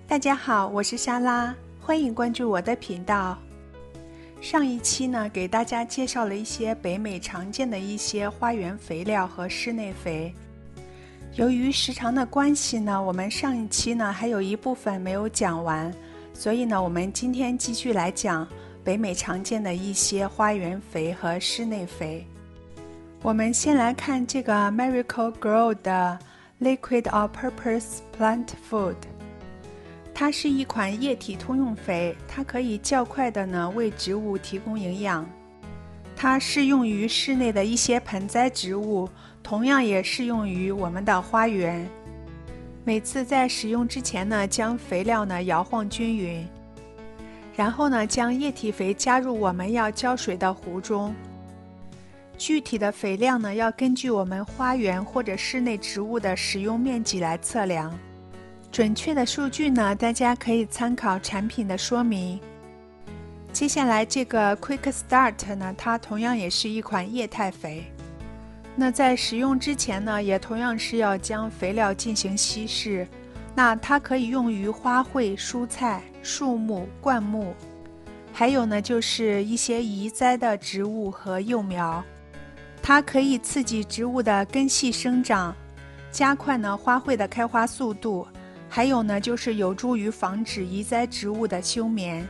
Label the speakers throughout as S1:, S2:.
S1: 大家好，我是莎拉，欢迎关注我的频道。上一期呢，给大家介绍了一些北美常见的一些花园肥料和室内肥。由于时长的关系呢，我们上一期呢还有一部分没有讲完，所以呢，我们今天继续来讲北美常见的一些花园肥和室内肥。我们先来看这个 Miracle-Gro 的 Liquid All-Purpose Plant Food。它是一款液体通用肥，它可以较快的呢为植物提供营养。它适用于室内的一些盆栽植物，同样也适用于我们的花园。每次在使用之前呢，将肥料呢摇晃均匀，然后呢将液体肥加入我们要浇水的壶中。具体的肥量呢要根据我们花园或者室内植物的使用面积来测量。准确的数据呢，大家可以参考产品的说明。接下来这个 Quick Start 呢，它同样也是一款液态肥。那在使用之前呢，也同样是要将肥料进行稀释。那它可以用于花卉、蔬菜、树木、灌木，还有呢就是一些移栽的植物和幼苗。它可以刺激植物的根系生长，加快呢花卉的开花速度。还有呢，就是有助于防止移栽植物的休眠。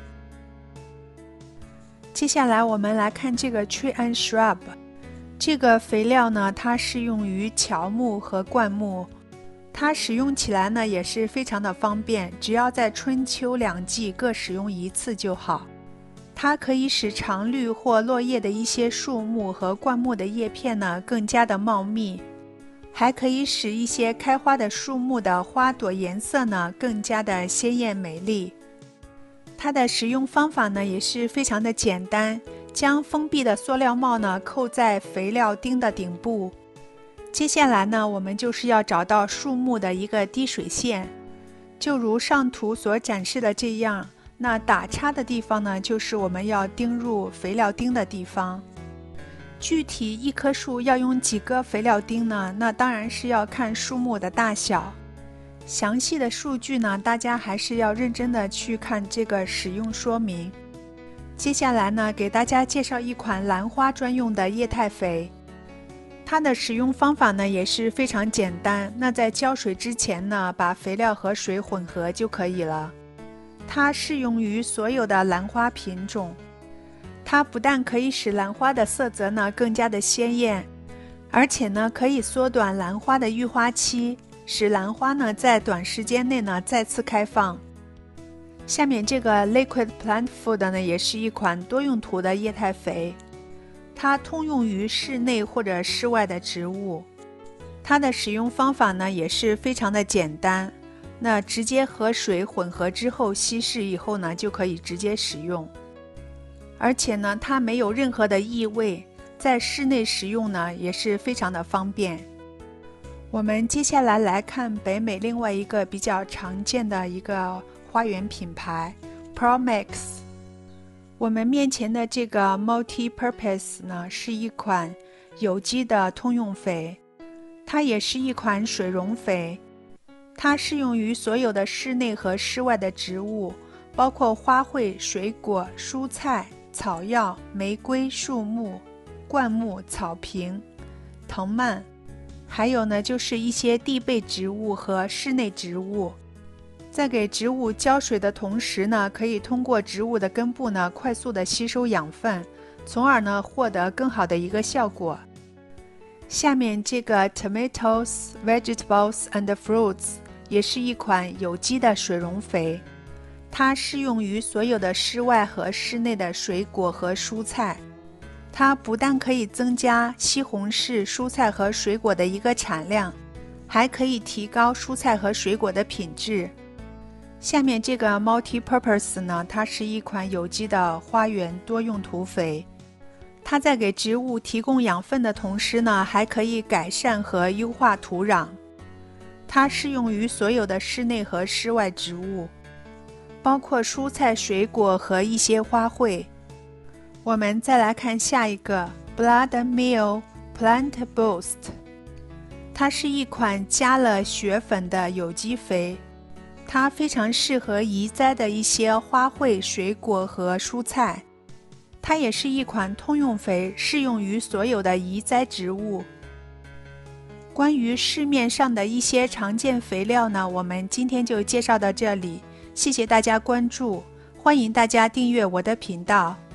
S1: 接下来我们来看这个 Tree and Shrub， 这个肥料呢，它适用于乔木和灌木。它使用起来呢也是非常的方便，只要在春秋两季各使用一次就好。它可以使常绿或落叶的一些树木和灌木的叶片呢更加的茂密。还可以使一些开花的树木的花朵颜色呢更加的鲜艳美丽。它的使用方法呢也是非常的简单，将封闭的塑料帽呢扣在肥料丁的顶部。接下来呢，我们就是要找到树木的一个滴水线，就如上图所展示的这样。那打叉的地方呢，就是我们要钉入肥料丁的地方。具体一棵树要用几个肥料丁呢？那当然是要看树木的大小。详细的数据呢，大家还是要认真的去看这个使用说明。接下来呢，给大家介绍一款兰花专用的液态肥。它的使用方法呢也是非常简单。那在浇水之前呢，把肥料和水混合就可以了。它适用于所有的兰花品种。它不但可以使兰花的色泽呢更加的鲜艳，而且呢可以缩短兰花的育花期，使兰花呢在短时间内呢再次开放。下面这个 Liquid Plant Food 呢也是一款多用途的液态肥，它通用于室内或者室外的植物。它的使用方法呢也是非常的简单，那直接和水混合之后稀释以后呢就可以直接使用。而且呢，它没有任何的异味，在室内使用呢也是非常的方便。我们接下来来看北美另外一个比较常见的一个花园品牌 ProMax。 我们面前的这个 Multi-Purpose 呢是一款有机的通用肥，它也是一款水溶肥。它适用于所有的室内和室外的植物，包括花卉、水果、蔬菜、草药、玫瑰、树木、灌木、草坪、藤蔓，还有呢就是一些地被植物和室内植物。在给植物浇水的同时呢，可以通过植物的根部呢快速的吸收养分，从而呢获得更好的一个效果。下面这个 Tomatoes, Vegetables and Fruits 也是一款有机的水溶肥。它适用于所有的室外和室内的水果和蔬菜。它不但可以增加西红柿蔬菜和水果的一个产量，还可以提高蔬菜和水果的品质。下面这个 Multi-Purpose 呢，它是一款有机的花园多用途肥。它在给植物提供养分的同时呢，还可以改善和优化土壤。它适用于所有的室内和室外植物，包括蔬菜、水果和一些花卉。我们再来看下一个 Blood Meal Plant Boost， 它是一款加了血粉的有机肥， 它非常适合移栽的一些花卉、水果和蔬菜。它也是一款通用肥，适用于所有的移栽植物。关于市面上的一些常见肥料呢，我们今天就介绍到这里，谢谢大家关注，欢迎大家订阅我的频道。